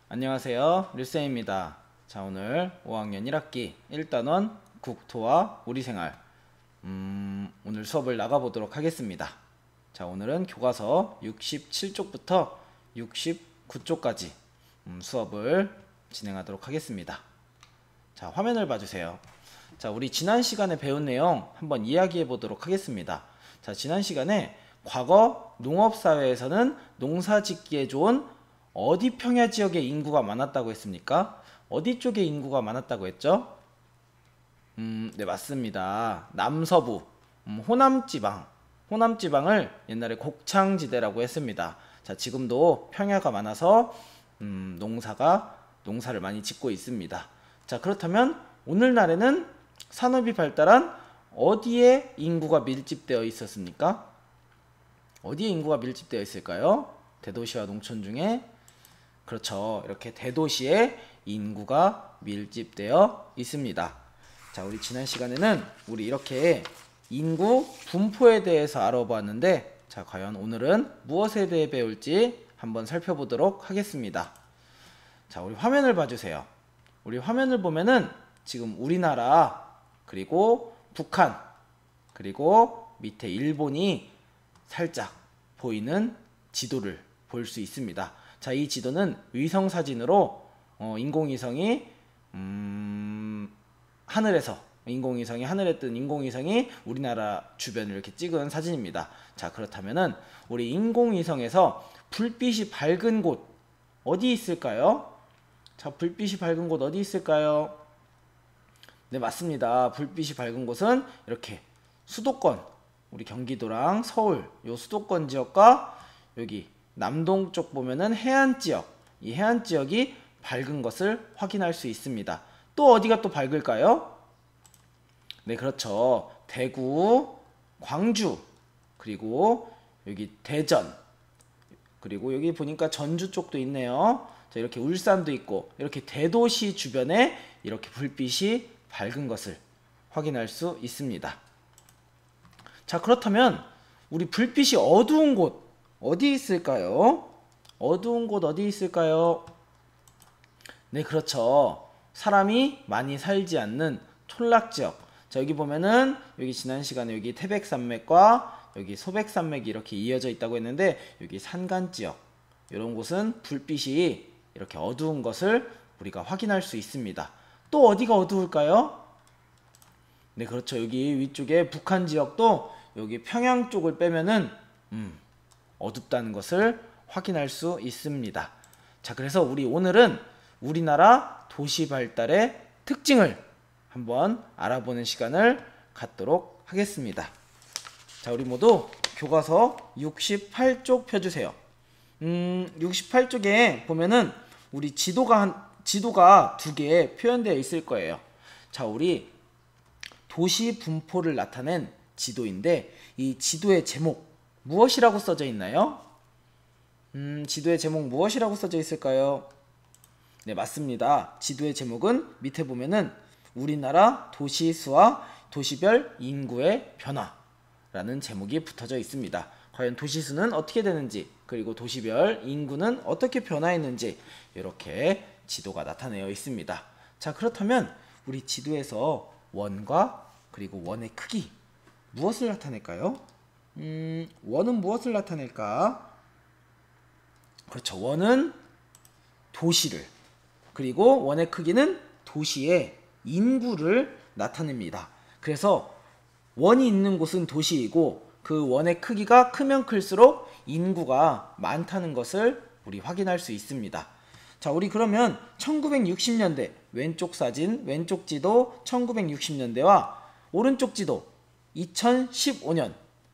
안녕하세요. 류쌤입니다. 자, 오늘 5학년 1학기 1단원 국토와 우리생활 오늘 수업을 나가보도록 하겠습니다. 자, 오늘은 교과서 67쪽부터 69쪽까지 수업을 진행하도록 하겠습니다. 자, 화면을 봐주세요. 자, 우리 지난 시간에 배운 내용 한번 이야기해 보도록 하겠습니다. 자, 지난 시간에 과거 농업사회에서는 농사짓기에 좋은 어디 평야 지역에 인구가 많았다고 했습니까? 어디 쪽에 인구가 많았다고 했죠? 네, 맞습니다. 남서부, 호남지방을 옛날에 곡창지대라고 했습니다. 자, 지금도 평야가 많아서 농사를 많이 짓고 있습니다. 자, 그렇다면 오늘날에는 산업이 발달한 어디에 인구가 밀집되어 있었습니까? 어디에 인구가 밀집되어 있을까요? 대도시와 농촌 중에. 그렇죠. 이렇게 대도시에 인구가 밀집되어 있습니다. 자, 우리 지난 시간에는 우리 이렇게 인구 분포에 대해서 알아보았는데, 자, 과연 오늘은 무엇에 대해 배울지 한번 살펴보도록 하겠습니다. 자, 우리 화면을 봐주세요. 우리 화면을 보면은 지금 우리나라, 그리고 북한, 그리고 밑에 일본이 살짝 보이는 지도를 볼 수 있습니다. 자, 이 지도는 위성 사진으로 인공위성이 하늘에 뜬 인공위성이 우리나라 주변을 이렇게 찍은 사진입니다. 자, 그렇다면은 우리 인공위성에서 불빛이 밝은 곳 어디 있을까요? 자, 불빛이 밝은 곳 어디 있을까요? 네, 맞습니다. 불빛이 밝은 곳은 이렇게 수도권, 우리 경기도랑 서울 요 수도권 지역과 여기 남동쪽 보면은 해안 지역, 이 해안 지역이 밝은 것을 확인할 수 있습니다. 또 어디가 또 밝을까요? 네, 그렇죠. 대구, 광주, 그리고 여기 대전, 그리고 여기 보니까 전주 쪽도 있네요. 자, 이렇게 울산도 있고, 이렇게 대도시 주변에 이렇게 불빛이 밝은 것을 확인할 수 있습니다. 자, 그렇다면 우리 불빛이 어두운 곳 어디 있을까요? 어두운 곳 어디 있을까요? 네, 그렇죠. 사람이 많이 살지 않는 촌락지역. 자, 여기 보면은 여기 지난 시간에 여기 태백산맥과 여기 소백산맥이 이렇게 이어져 있다고 했는데, 여기 산간지역, 이런 곳은 불빛이 이렇게 어두운 것을 우리가 확인할 수 있습니다. 또 어디가 어두울까요? 네, 그렇죠. 여기 위쪽에 북한 지역도 여기 평양 쪽을 빼면은 어둡다는 것을 확인할 수 있습니다. 자, 그래서 우리 오늘은 우리나라 도시 발달의 특징을 한번 알아보는 시간을 갖도록 하겠습니다. 자, 우리 모두 교과서 68쪽 펴주세요. 68쪽에 보면은 우리 지도가 두 개 표현되어 있을 거예요. 자, 우리 도시 분포를 나타낸 지도인데, 이 지도의 제목 무엇이라고 써져 있나요? 지도의 제목 무엇이라고 써져 있을까요? 네, 맞습니다. 지도의 제목은 밑에 보면은 우리나라 도시수와 도시별 인구의 변화라는 제목이 붙어져 있습니다. 과연 도시수는 어떻게 되는지, 그리고 도시별 인구는 어떻게 변화했는지 이렇게 지도가 나타내어 있습니다. 자, 그렇다면 우리 지도에서 원과 그리고 원의 크기 무엇을 나타낼까요? 원은 무엇을 나타낼까? 그렇죠. 원은 도시를, 그리고 원의 크기는 도시의 인구를 나타냅니다. 그래서 원이 있는 곳은 도시이고, 그 원의 크기가 크면 클수록 인구가 많다는 것을 우리 확인할 수 있습니다. 자, 우리 그러면 1960년대 왼쪽 사진, 왼쪽 지도 1960년대와 오른쪽 지도 2015년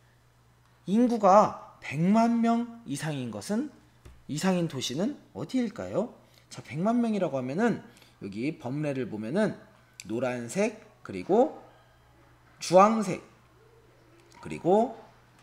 인구가 100만 명 이상인 도시는 어디일까요? 자, 100만 명이라고 하면은 여기 범례를 보면은 노란색, 그리고 주황색, 그리고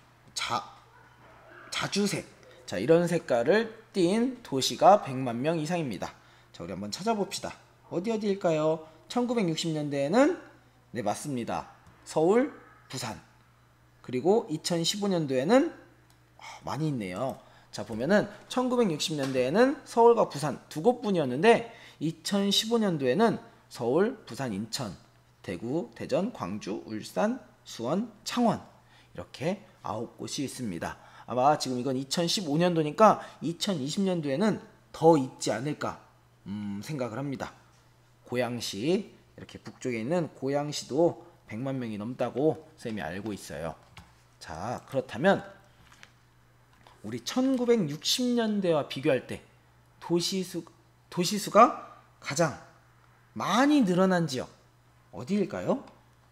자주색, 자, 이런 색깔을 띤 도시가 100만 명 이상입니다. 자, 우리 한번 찾아봅시다. 어디일까요? 1960년대에는 네, 맞습니다. 서울, 부산. 그리고 2015년도에는 많이 있네요. 자, 보면은 1960년대에는 서울과 부산 두 곳뿐이었는데 2015년도에는 서울, 부산, 인천, 대구, 대전, 광주, 울산, 수원, 창원 이렇게 9곳이 있습니다. 아마 지금 이건 2015년도니까 2020년도에는 더 있지 않을까 생각을 합니다. 고양시, 이렇게 북쪽에 있는 고양시도 100만 명이 넘다고 쌤이 알고 있어요. 자, 그렇다면 우리 1960년대와 비교할 때 도시수가 가장 많이 늘어난 지역 어디일까요?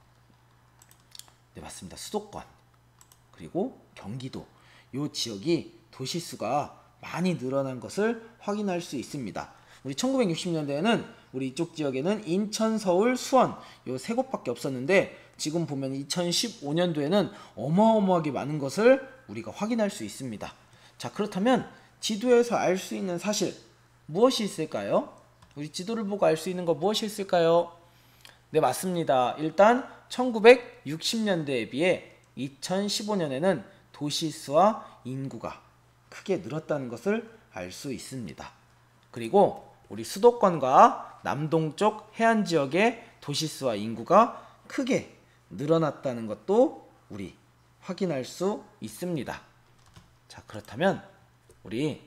네, 맞습니다. 수도권 그리고 경기도 이 지역이 도시수가 많이 늘어난 것을 확인할 수 있습니다. 우리 1960년대에는 우리 이쪽 지역에는 인천, 서울, 수원 이 세 곳밖에 없었는데 지금 보면 2015년도에는 어마어마하게 많은 것을 우리가 확인할 수 있습니다. 자, 그렇다면 지도에서 알 수 있는 사실 무엇이 있을까요? 우리 지도를 보고 알 수 있는 거 무엇이 있을까요? 네, 맞습니다. 일단 1960년대에 비해 2015년에는 도시수와 인구가 크게 늘었다는 것을 알 수 있습니다. 그리고 우리 수도권과 남동쪽 해안 지역의 도시수와 인구가 크게 늘어났다는 것도 우리 확인할 수 있습니다. 자, 그렇다면 우리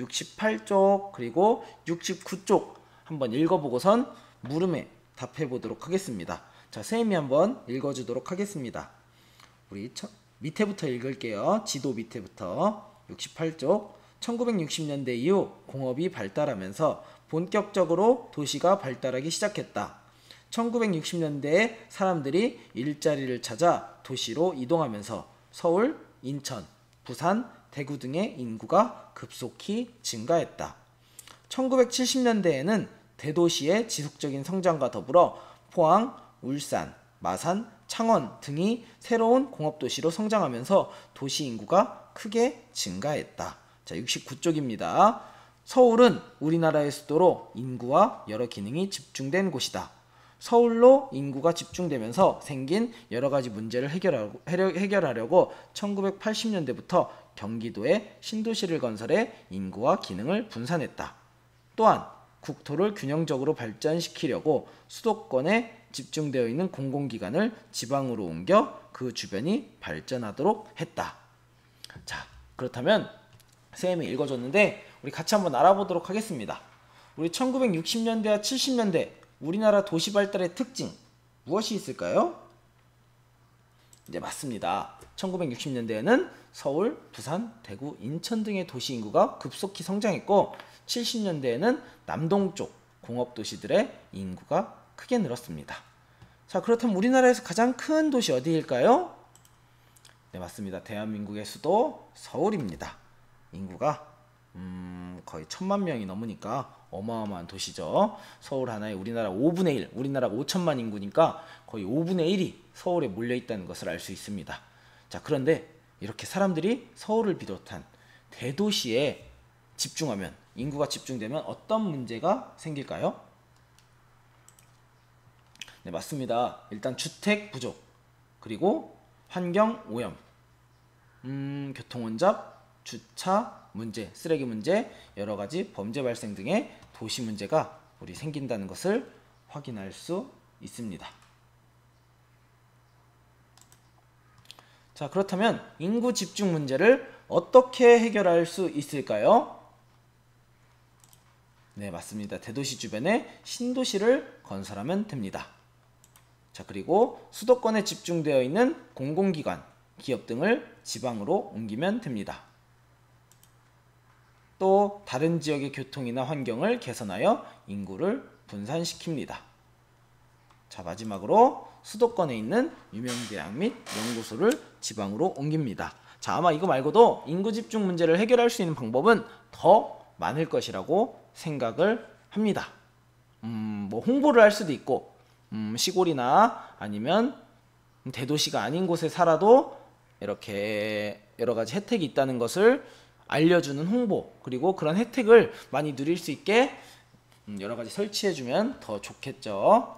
68쪽 그리고 69쪽 한번 읽어보고선 물음에 답해 보도록 하겠습니다. 자, 쌤이 한번 읽어주도록 하겠습니다. 우리 밑에부터 읽을게요. 지도 밑에부터 68쪽 1960년대 이후 공업이 발달하면서 본격적으로 도시가 발달하기 시작했다. 1960년대에 사람들이 일자리를 찾아 도시로 이동하면서 서울, 인천, 부산, 대구 등의 인구가 급속히 증가했다. 1970년대에는 대도시의 지속적인 성장과 더불어 포항, 울산, 마산, 창원 등이 새로운 공업도시로 성장하면서 도시 인구가 크게 증가했다. 자, 69쪽입니다. 서울은 우리나라의 수도로 인구와 여러 기능이 집중된 곳이다. 서울로 인구가 집중되면서 생긴 여러 가지 문제를 해결하려고 1980년대부터 경기도에 신도시를 건설해 인구와 기능을 분산했다. 또한 국토를 균형적으로 발전시키려고 수도권에 집중되어 있는 공공기관을 지방으로 옮겨 그 주변이 발전하도록 했다. 자, 그렇다면 쌤이 읽어줬는데 우리 같이 한번 알아보도록 하겠습니다. 우리 1960년대와 70년대 우리나라 도시 발달의 특징 무엇이 있을까요? 네, 맞습니다. 1960년대에는 서울, 부산, 대구, 인천 등의 도시 인구가 급속히 성장했고 70년대에는 남동쪽 공업도시들의 인구가 크게 늘었습니다. 자, 그렇다면 우리나라에서 가장 큰 도시 어디일까요? 네, 맞습니다. 대한민국의 수도 서울입니다. 인구가 거의 1000만 명이 넘으니까 어마어마한 도시죠. 서울 하나에 우리나라 5분의 1, 우리나라가 5천만 인구니까 거의 5분의 1이 서울에 몰려있다는 것을 알 수 있습니다. 자, 그런데 이렇게 사람들이 서울을 비롯한 대도시에 집중하면, 인구가 집중되면 어떤 문제가 생길까요? 네, 맞습니다. 일단 주택 부족, 그리고 환경 오염, 교통 혼잡, 주차 문제, 쓰레기 문제, 여러 가지 범죄 발생 등의 도시 문제가 우리 생긴다는 것을 확인할 수 있습니다. 자, 그렇다면 인구 집중 문제를 어떻게 해결할 수 있을까요? 네, 맞습니다. 대도시 주변에 신도시를 건설하면 됩니다. 자, 그리고 수도권에 집중되어 있는 공공기관, 기업 등을 지방으로 옮기면 됩니다. 또 다른 지역의 교통이나 환경을 개선하여 인구를 분산시킵니다. 자, 마지막으로 수도권에 있는 유명대학 및 연구소를 지방으로 옮깁니다. 자, 아마 이거 말고도 인구 집중 문제를 해결할 수 있는 방법은 더 많을 것이라고 생각을 합니다. 뭐 홍보를 할 수도 있고, 시골이나 아니면 대도시가 아닌 곳에 살아도 이렇게 여러 가지 혜택이 있다는 것을 알려주는 홍보, 그리고 그런 혜택을 많이 누릴 수 있게 여러 가지 설치해주면 더 좋겠죠.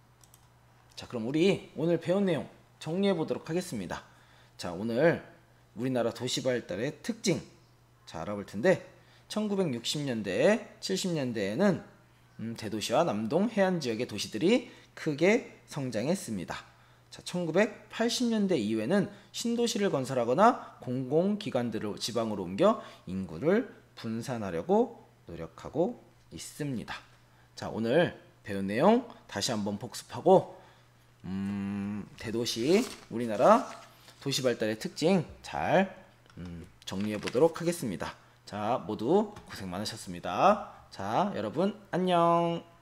자, 그럼 우리 오늘 배운 내용 정리해 보도록 하겠습니다. 자, 오늘 우리나라 도시 발달의 특징 자 알아볼 텐데 1960년대, 70년대에는 대도시와 남동 해안 지역의 도시들이 크게 성장했습니다. 자, 1980년대 이후에는 신도시를 건설하거나 공공기관들을 지방으로 옮겨 인구를 분산하려고 노력하고 있습니다. 자, 오늘 배운 내용 다시 한번 복습하고 대도시, 우리나라 도시 발달의 특징 잘 정리해 보도록 하겠습니다. 자, 모두 고생 많으셨습니다. 자, 여러분 안녕.